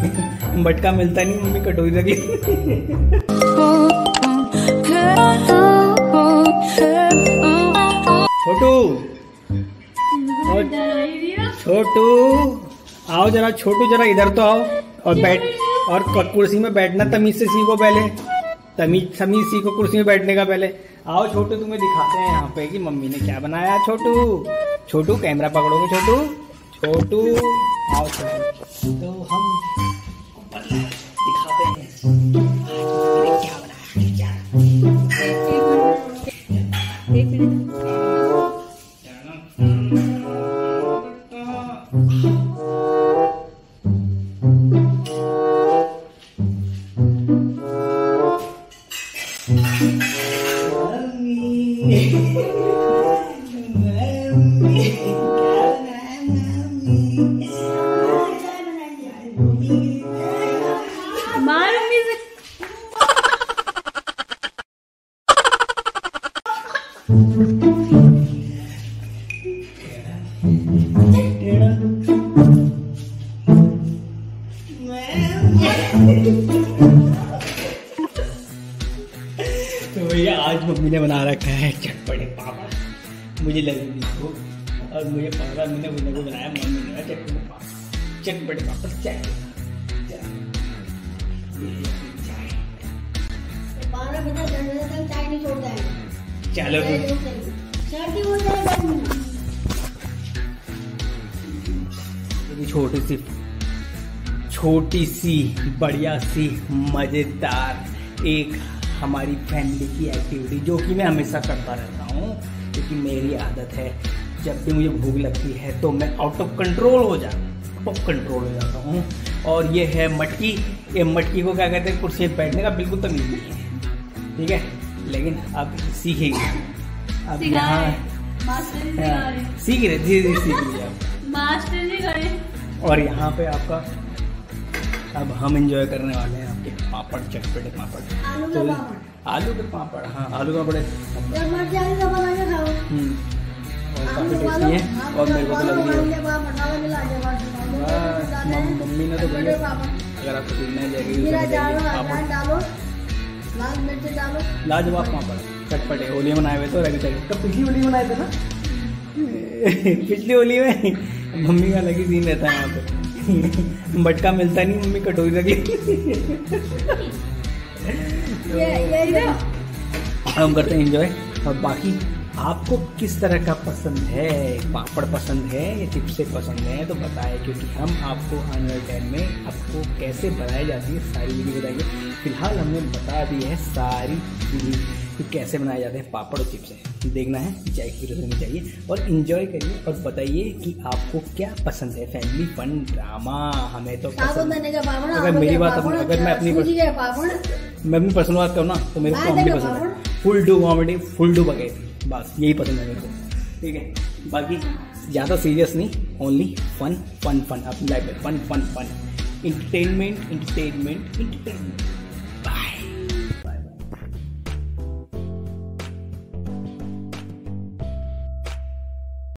मटका मिलता नहीं, मम्मी कटोरी रख ली। छोटू छोटू आओ जरा, छोटू जरा इधर तो आओ और बैठ, और कुर्सी में बैठना तमीज से सीखो पहले, तमीज सीखो कुर्सी में बैठने का पहले। आओ छोटू, तुम्हें दिखाते हैं यहाँ पे कि मम्मी ने क्या बनाया। छोटू छोटू कैमरा पकड़ोगे छोटू, छोटू आओ छोटू, तो हम दिखाते हैं क्या बनाया। एक मिनट तो भैया आज मम्मी ने बना रखा है चटपटे पापड़। मुझे लगी भूख और मुझे पता मैंने को बनाया, मम्मी ने चटपटे पापड़ चाय। चाय नहीं छोड़ता है। चलो छोटी सी बढ़िया सी मजेदार एक हमारी फैमिली की एक्टिविटी, जो कि मैं हमेशा करता रहता हूँ, क्योंकि मेरी आदत है जब भी मुझे भूख लगती है तो मैं आउट ऑफ कंट्रोल हो जाता हूँ। और ये है मटकी। ये मटकी को क्या कहते हैं, कुर्सी पे बैठने का बिल्कुल तमीज नहीं है, ठीक है, लेकिन अब सीखेगी। अब यहाँ सीख रहे, धीरे धीरे सीख रही है मास्टर जी करे। और यहाँ पे आपका अब हम एंजॉय करने वाले हैं आपके पापड़, चटपटे पापड़। आलू के पापड़, हाँ आलू का बड़े और काफी टेस्टी है। और मेरे को तो लग रही है मम्मी ने तो बने, अगर आपको देखना जाएगी लाजवाब पापड़ चटपटे। होली मनाए हुए तो रवि तक कब पिछली होली मनाए थे ना पिछली होली में मम्मी का अलग ही सीन रहता है यहाँ पे। मटका मिलता नहीं, मम्मी कटोरी रख ली। हम करते हैं एंजॉय। और बाकी आपको किस तरह का पसंद है, पापड़ पसंद है या चिप्से पसंद है तो बताएं, क्योंकि हम आपको आने वाले टाइम में आपको कैसे बनाई जाती है सारी विधि बताएंगे। फिलहाल हमने बता दी है सारी विधि कि कैसे बनाए जाते हैं पापड़ और चिप्से। देखना है चाय की वीडियो चाहिए और इन्जॉय करिए और बताइए कि आपको क्या पसंद है। फैमिली फन ड्रामा हमें तो पसंद। अगर मेरी बात अगर मैं अपनी पर्सनल बात करूँ ना तो मेरे को कॉमेडी पसंद है, full to comedy, full to बगैर, बस यही पसंद है मेरे को, ठीक है। बाकी ज़्यादा सीरियस नहीं, ओनली फन फन फन, अपनी लाइफ में फन फन फन, इंटरटेनमेंट।